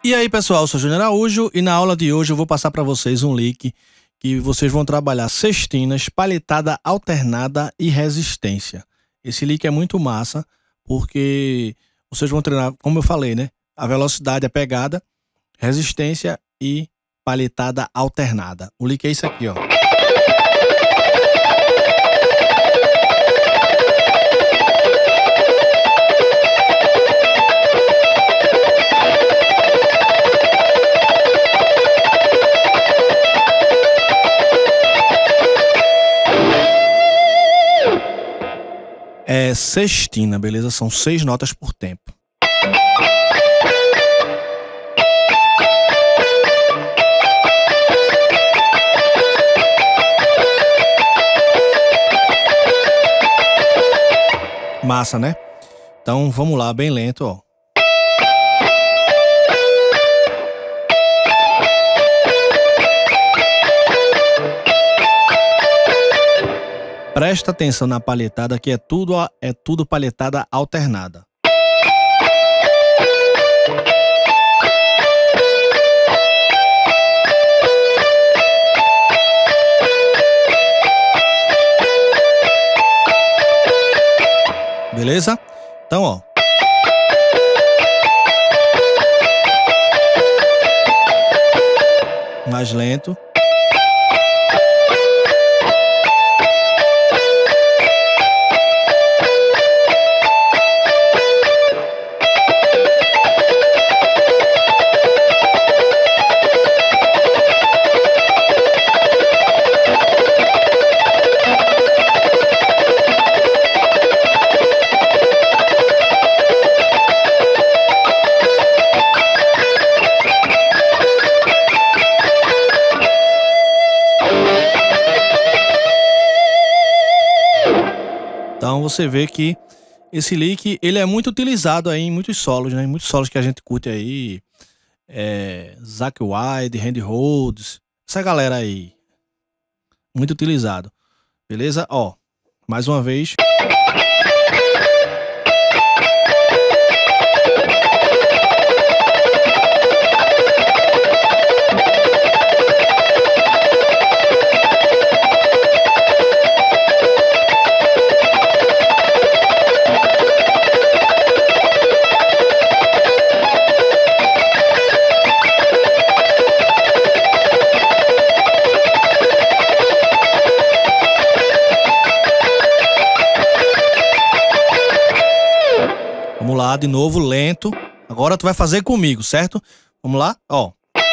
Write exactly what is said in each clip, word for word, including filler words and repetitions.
E aí pessoal, eu sou o Júnior Araújo e na aula de hoje eu vou passar para vocês um lick que vocês vão trabalhar sextinas, palhetada alternada e resistência. Esse lick é muito massa porque vocês vão treinar, como eu falei, né? A velocidade, a pegada, resistência e palhetada alternada. O lick é isso aqui, ó. É sextina, beleza? São seis notas por tempo. Massa, né? Então vamos lá, bem lento, ó. Presta atenção na palhetada, que é tudo, é tudo palhetada alternada. Beleza? Então, ó. Mais lento. Então você vê que esse lick ele é muito utilizado aí em muitos solos, né? Em muitos solos que a gente curte aí, é, Zakk Wylde, Randy Rhoads, essa galera aí, muito utilizado, beleza? Ó, mais uma vez. Vamos lá, de novo, lento. Agora tu vai fazer comigo, certo? Vamos lá, ó.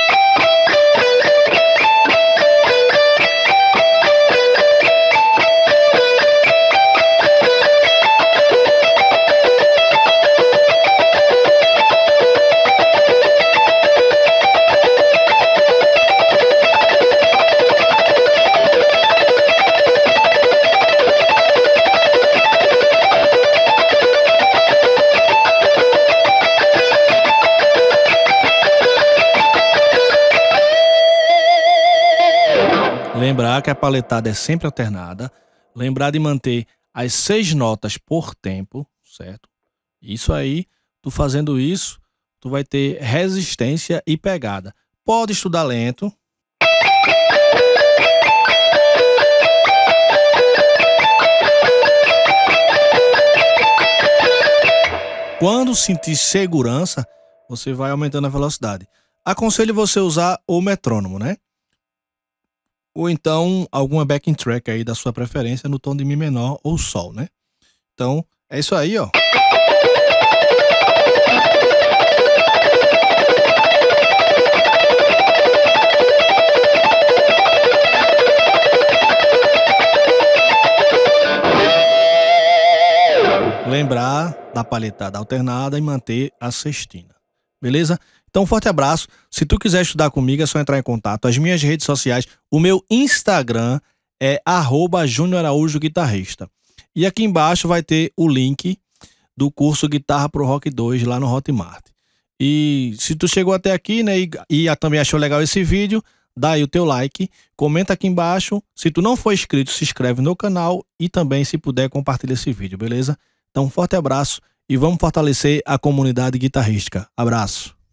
Lembrar que a palhetada é sempre alternada. Lembrar de manter as seis notas por tempo, certo? Isso aí, tu fazendo isso, tu vai ter resistência e pegada. Pode estudar lento. Quando sentir segurança, você vai aumentando a velocidade. Aconselho você usar o metrônomo, né? Ou então alguma backing track aí da sua preferência no tom de Mi menor ou Sol, né? Então, é isso aí, ó. Lembrar da palhetada alternada e manter a sextina. Beleza? Então, um forte abraço. Se tu quiser estudar comigo, é só entrar em contato. As minhas redes sociais, o meu Instagram é arroba Júnior Araújo Guitarrista. E aqui embaixo vai ter o link do curso Guitarra Pro Rock dois lá no Hotmart. E se tu chegou até aqui, né, e, e também achou legal esse vídeo, dá aí o teu like, comenta aqui embaixo. Se tu não for inscrito, se inscreve no canal e também, se puder, compartilha esse vídeo, beleza? Então, um forte abraço e vamos fortalecer a comunidade guitarrística. Abraço!